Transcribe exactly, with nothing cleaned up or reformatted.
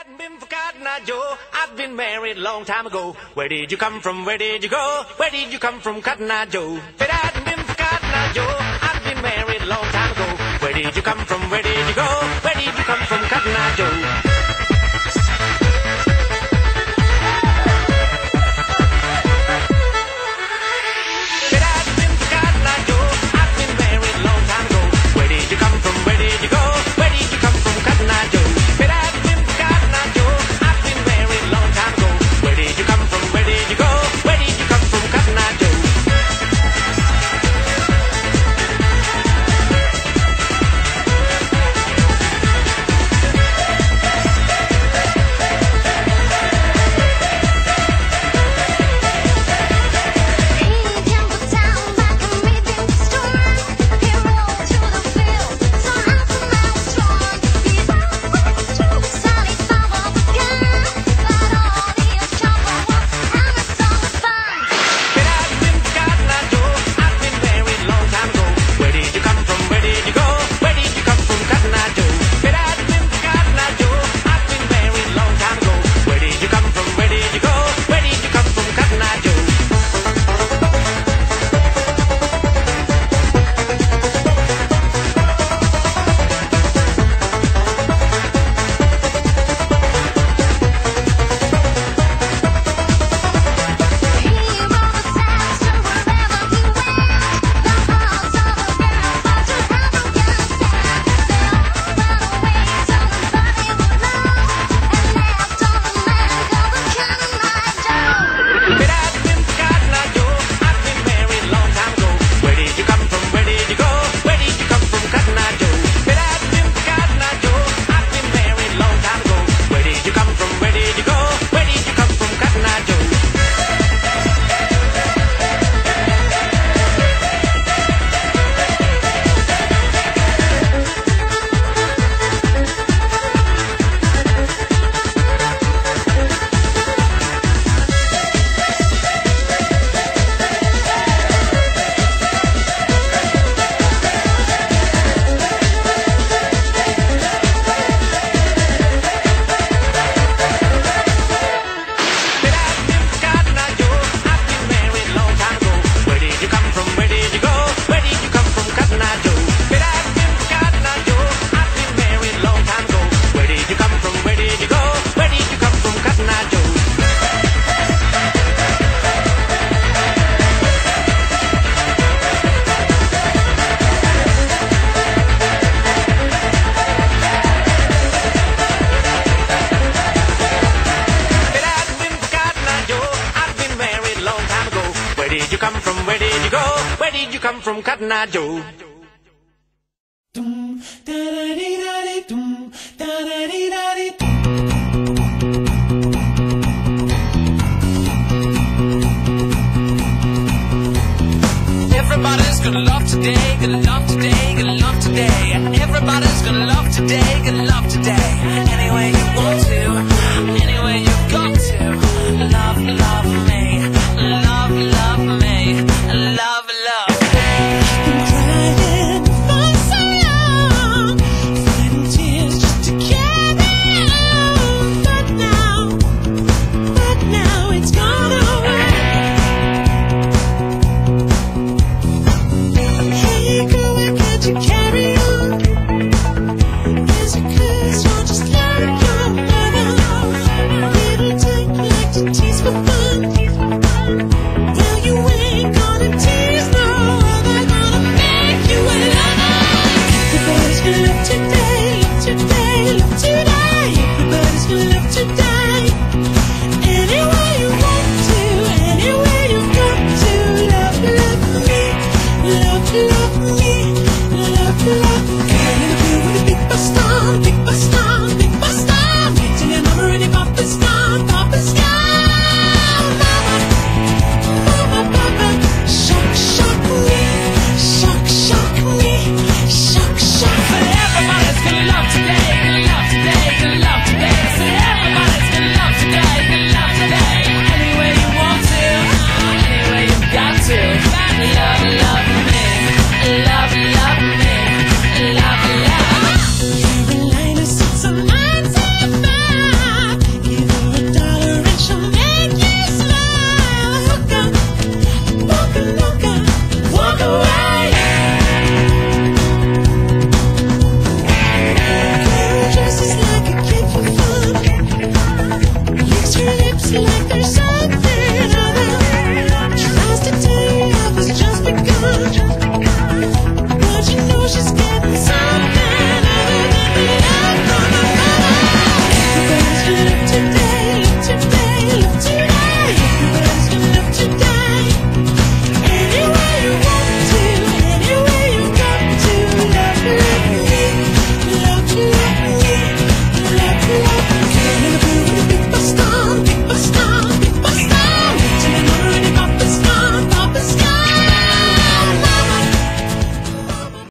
hadn't been for Cotton Eye Joe, I'd been married a long time ago. Where did you come from? Where did you go? Where did you come from, Cotton Eye Joe? If it hadn't been for Cotton Eye Joe, I'd been married a long time ago. Where did you come from? Where did you go? Where did you come from, Cotton Eye Joe? From Cotton Eye Joe. Everybody's gonna love today, gonna love today.